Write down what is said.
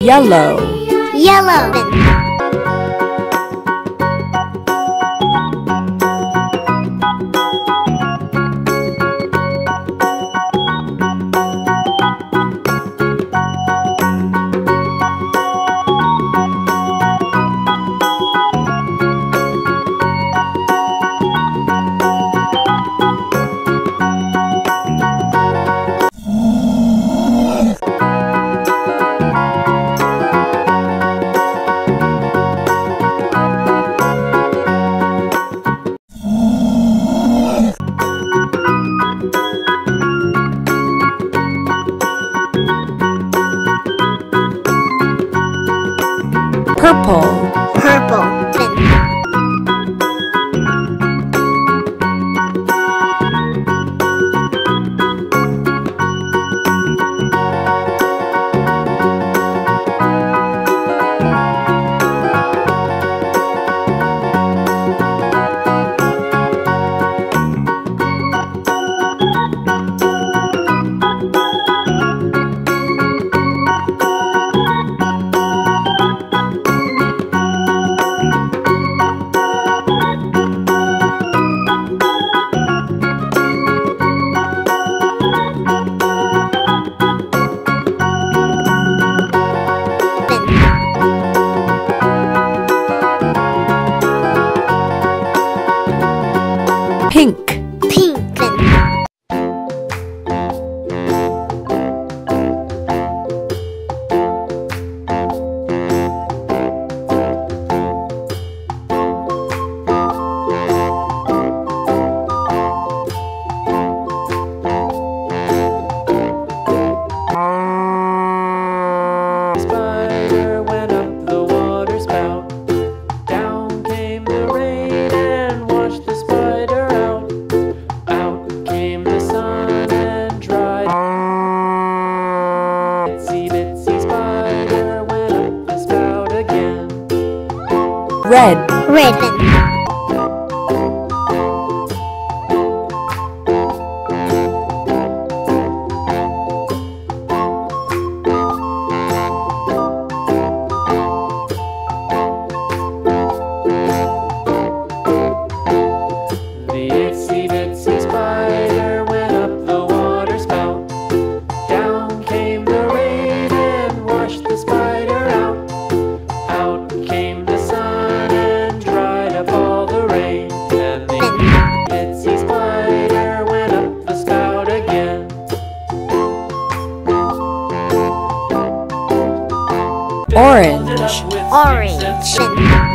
Yellow. Yellow. Purple. Purple. Pink. Pink. Spider went up the water spout. Down came the rain and washed the spider out. Out came the sun and dried. Itsy bitsy spider went up the spout again. Red. Red. The itsy bitsy spider went up the water spout. Down came the rain and washed the spider out. Out came the sun and dried up all the rain. And the itsy spider went up the spout again. Orange. Orange.